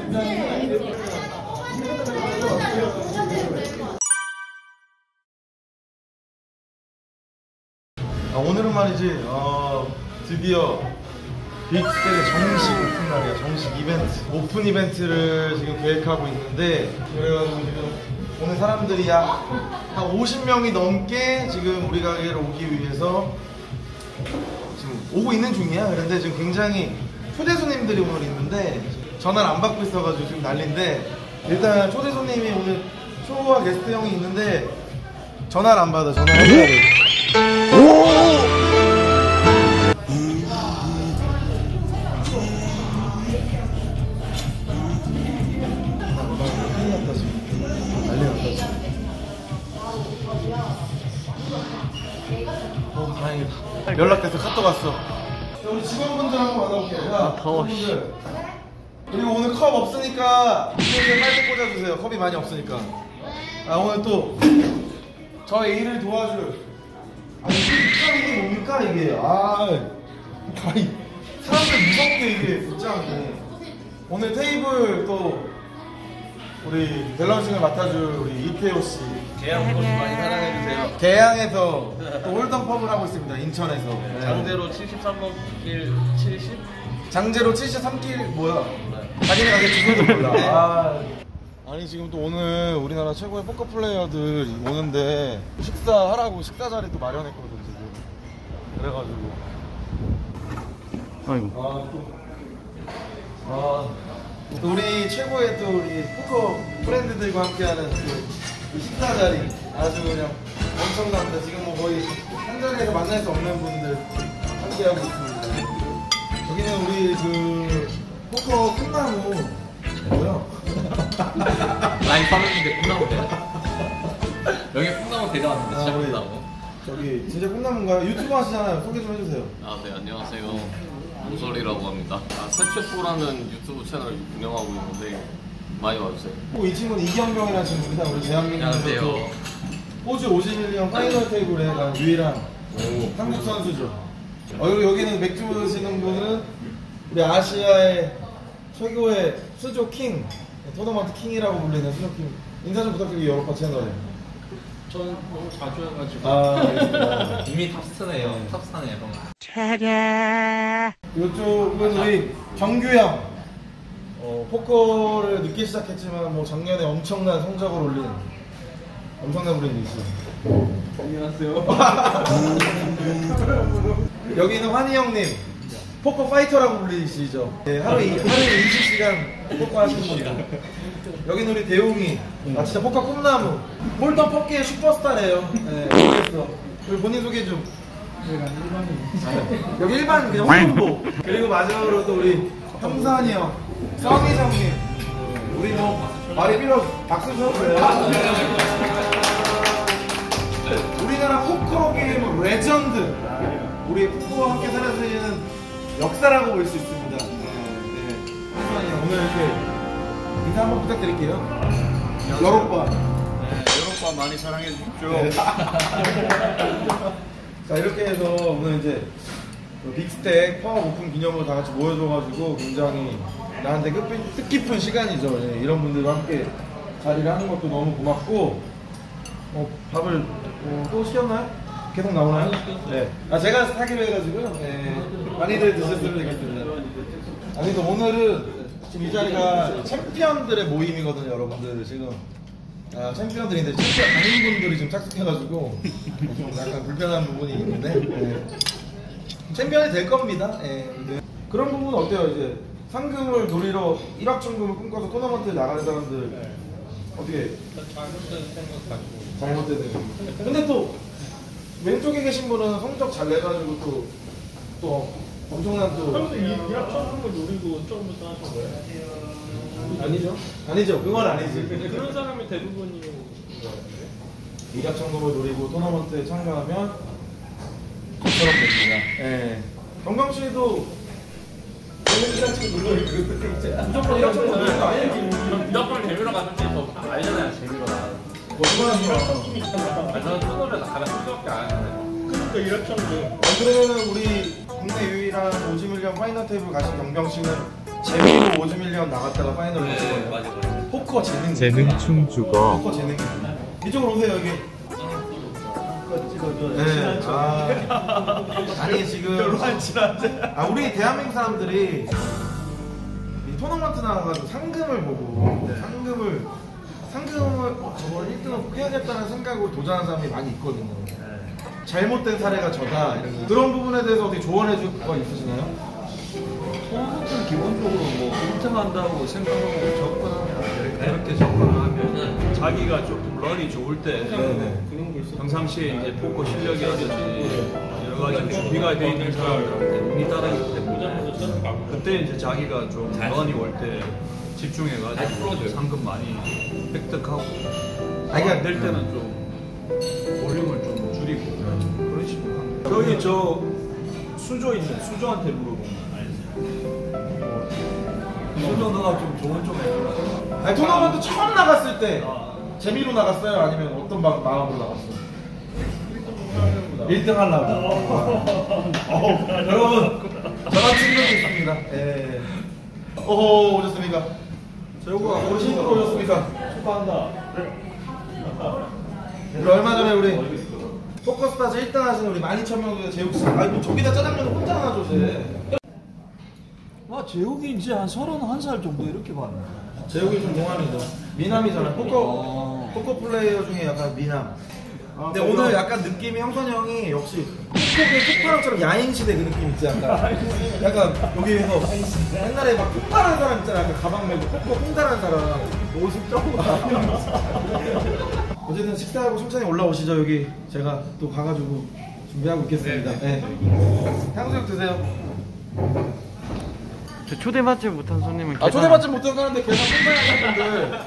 오늘은 말이지 드디어 빅스테이지 정식 오픈 날이야. 정식 이벤트, 오픈 이벤트를 지금 계획하고 있는데, 그래가지고 지금 오늘 사람들이 한 50명이 넘게 지금 우리 가게로 오기 위해서 지금 오고 있는 중이야. 그런데 지금 굉장히 초대 손님들이 오늘 있는데 전화를 안 받고 있어가지고 지금 난리인데, 일단 초대 손님이 오늘 초와 게스트 형이 있는데 전화를 안 받아. 전화를 해야 돼. 다행이다. 연락돼서 카톡 왔어. 우리 직원분들 한번 받아볼게요. 더워. 그리고 오늘 컵 없으니까 이쪽에 빨대 꽂아주세요. 컵이 많이 없으니까. 오늘 또 저의 일을 도와줄. 아니 이게 뭡니까 이게? 아니 사람들 무섭게 이게 붙장이. 오늘 테이블 또 우리 밸런싱을 맡아줄 우리 이태호 씨. 계양 포커스 많이 사랑해주세요. 계양에서 또 홀덤 펍을 하고 있습니다. 인천에서. 네. 장대로 73번 길 70? 장제로 73길 뭐야? 자기네 가게 주소도 몰라. 아니 지금 또 오늘 우리나라 최고의 포커 플레이어들 오는데 식사하라고 식사 자리 또 마련했거든 지금. 그래가지고. 아이고. 또 우리 최고의 또 우리 포커 프렌드들과 함께하는 그 식사 자리 아주 그냥 엄청납니다. 지금 뭐 거의 한 자리에서 만날 수 없는 분들 함께하고 있습니다. 여기는 우리 그 포커 꿈나무 뭐야? 라인 파는데 꿈나무 대. 여기 꿈나무 대장입니다. 진짜 우리 꿈나무. 저기 진짜 꿈나무인가요? 유튜브 하시잖아요. 소개 좀 해주세요. 네, 안녕하세요. 몽설이라고 합니다. 세체포라는 유튜브 채널을 운영하고 있는데 많이 와주세요. 이 친구는 이경병이라는 친구입니다. 우리 대한민국에서 호주 51년 파이널 테이블에 간 유일한 한국 선수죠. 그리고 여기는 맥주 드시는 분은 우리 아시아의 최고의 수조 킹, 토너먼트 킹이라고 불리는 수조 킹. 인사 좀 부탁드리고 여러분 채널에. 저는 너무 자주 해가지고. 알겠습니다. 이미 탑스네요. 탑스타네요. 이쪽은 우리 경규형. 포커를 늦게 시작했지만 뭐 작년에 엄청난 성적을 올린 엄청난 브랜드이시죠. 안녕하세요. 여기는 환희 형님. 포커 파이터라고 불리시죠. 네, 하루에 20시간 포커 하시는 분이고. 여기는 우리 대웅이. 진짜 포커 꿈나무. 홀덤 펍계의 슈퍼스타래요. 네, 그래서 그리고 본인 소개 좀. 여기 일반 그냥 홍보. 그리고 마지막으로 또 우리 형산이 형, 성희 형님. 우리 뭐 말이 필요 박수 쳐주세요. 우리나라 포커 게임 레전드. 우리 포커와 함께 살아있는 역사라고 볼 수 있습니다. 형산이 형 오늘 이렇게 인사 한번 부탁드릴게요. 여로빠. 여러분 많이 사랑해 주십시오. 자 이렇게 해서 오늘 이제 빅스택 파워 오픈 기념으로 다 같이 모여줘가지고 굉장히 나한테 뜻깊은 시간이죠. 이런 분들과 함께 자리를 하는 것도 너무 고맙고 밥을 또 시켰나요? 계속 나오나요? 네. 제가 사기로 해가지고요. 많이들 드셨으면 되겠습니다. 그래서 오늘은 지금 이 자리가 챔피언들의 모임이거든요, 여러분들. 지금 챔피언들인데 챔피언 아닌 분들이 지금 착석해가지고 좀 약간 불편한 부분이 있는데 챔피언이 될 겁니다. 그런 부분은 어때요? 이제 상금을 노리러 1억 천금을 꿈꿔서 토너먼트에 나가는 사람들 어떻게 잘못된 생각 가지고. 잘못된 생각. 근데 또 왼쪽에 계신 분은 성적 잘 내가지고 또 엄청난 또 1억 천금을 노리고 처음부터 하신 거예요? 아니죠. 그건 아니지. 그런 사람이 대부분이요. 1억 천금을 노리고 토너먼트에 참가하면 저처럼 됩니다. 경경 씨도 1억 천금 놀러 있거든요. 무조건 1억 천금 노리는 거 아니에요? 무조건 재미로 가는 게 더 알잖아요. 재미로 나가는. 저는 토너를 나가면 수밖에 안 하잖아요. 그러니까 1억 천금. 그러면 우리 국내 유일한 50밀리언 파이널 테이블 가신 경경 씨는 재미로 5주1년 나갔다가 파이널 온 거예요. 맞아. 포커 재능. 재능충 죽어. 포커 재능. 이쪽으로 오세요 여기. 네. 아니 지금 별로 안 친한데. 우리 대한민국 사람들이 이 토너먼트 나가가지고 상금을 보고 상금을 저걸 1등을 꼭 해야겠다는 생각으로 도전하는 사람이 많이 있거든요. 잘못된 사례가 저다 이런 거. 그런 부분에 대해서 어떻게 조언해줄 거 있으시나요? 토너먼트는 기본적으로 뭐 1등한다고 생각하고 접근하면 그렇게 접근하면 자기가 조금 런이 좋을 때 평상시에 이제 포커 실력이라든지 여러 가지 준비가 되어 있는 사람들한테 운이 따르기 때문에 그때 이제 자기가 좀 런이 올 때 집중해가지고 상금 많이 획득하고 안 될 때는 좀 볼륨을 좀 줄이고 그런 식으로 합니다. 여기 저 수조 있는 수조한테 물어보면 수조 누나 좀 좋은 좀 해줘라. 아니, 토너먼트 처음 나갔을 때 재미로 나갔어요? 아니면 어떤 마음으로 나갔어요? 1등 하려고. 여러분, 저런 친구도 있습니다. 예. 오호, 오셨습니까? 재호가 우리 친구로 오셨습니까? 축하한다. 우리 얼마 전에 우리 포커스타즈 1등 하신 우리 12,000명 제육씨. 아니, 저기다 짜장면을 혼자 하나 줘, 재욱이 이제 한 31살 정도 이렇게 봤네. 제육이 좀 동안이죠. 미남이잖아요. 포커 플레이어 중에 약간 미남. 근데 오늘 약간 느낌이 형선이 형이 역시 폭포의 폭발함처럼 야인시대 그 느낌 있지 약간 여기에서 옛날에 막 폭발한 사람 있잖아. 약간 가방 메고 폭포 폭발한 사람 모습 조금 어쨌든 식사하고 천천히 올라오시죠. 여기 제가 또 가가지고 준비하고 있겠습니다. 네. 탕수육 드세요. 저 초대받지 못한 손님은 초대받지 못한 사람들 계산 혼나야 분들.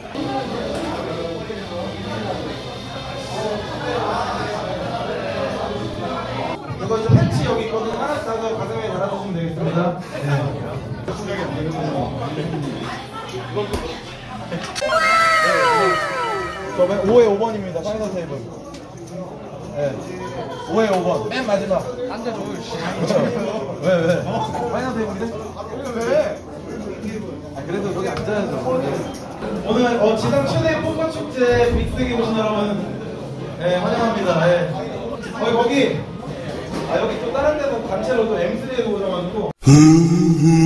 이거 이제 패치 여기 있거든. 하나씩 사서 가슴에 달아주시면 되겠습니다. 저 5회 5번입니다. 파이널 테이블. 네. 5회 5번. 맨 마지막. 딴 데 줘. 왜? 파이널 테이블인데? 왜? 그래도 여기 앉아야죠. 오늘 지상 최대 포커 축제 빅스기 오신 여러분, 네, 환영합니다. 네. 거기 또 다른 데서 단체로 또 M3에서 오셔가지고